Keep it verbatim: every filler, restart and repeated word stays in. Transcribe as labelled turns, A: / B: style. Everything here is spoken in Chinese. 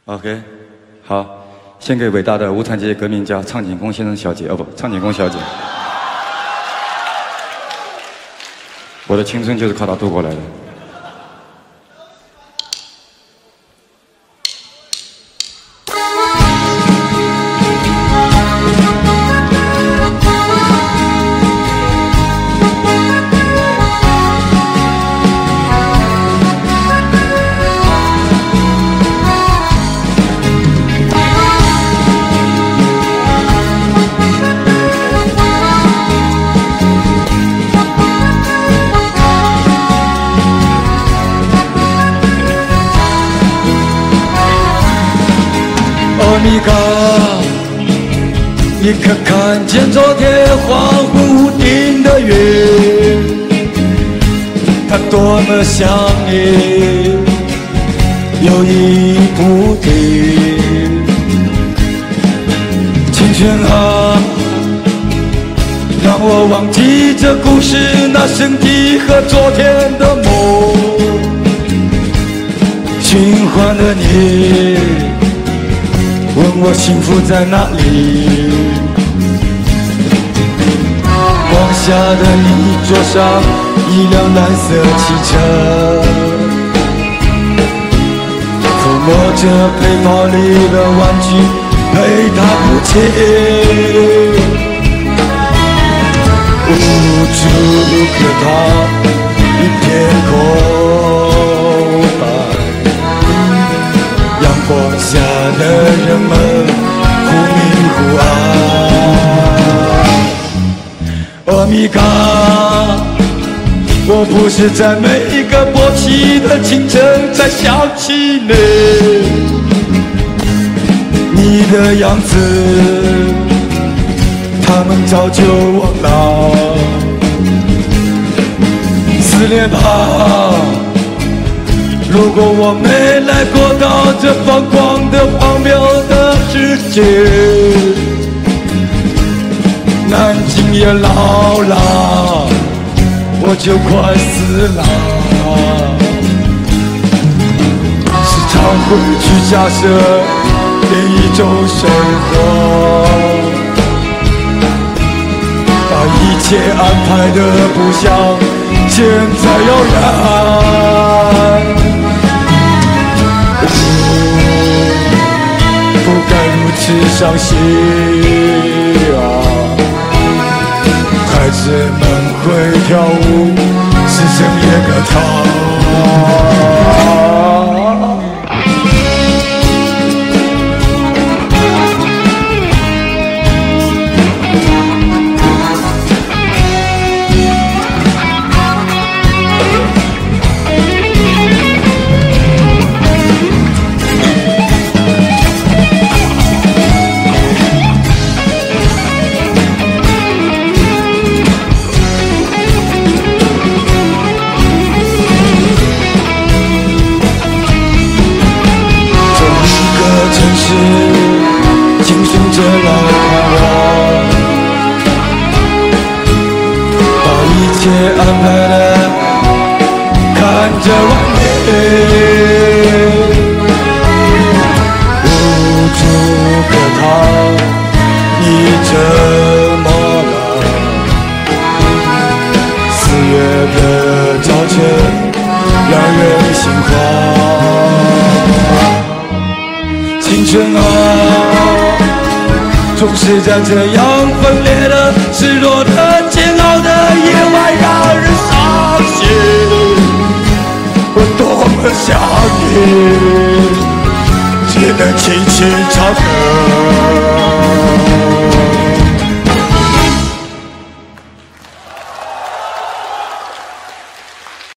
A: OK， 好，献给伟大的无产阶级革命家苍井空先生小姐，哦不，苍井空小姐。我的青春就是靠她度过来的。 米卡，你可看见昨天荒芜无定的云？它多么像你，有意不停。青春啊，让我忘记这故事那身体和昨天的梦。循环的你。 问我幸福在哪里？光下的你桌上一辆蓝色汽车，抚摸着背包里的玩具，陪他不弃。无处可逃，一片空白。 阳光下的人们忽明忽暗。阿米卡，我不是在每一个勃起的清晨才想起你，你的样子，他们早就忘了。思念吧。 如果我没来过到这疯狂的荒谬的世界，南京也老了，我就快死了。时常会去假设另一种生活，把一切安排得不像现在遥远。 不该如此伤心啊！孩子们会跳舞，师生也歌唱。青春着来看我，把一切安排的看着完美，无处可逃，你怎么了？四月的早晨让人心慌，青春啊！ 总是在这样分裂的、失落的、煎熬的夜晚，让人伤心。我多么想你，只能轻轻唱歌。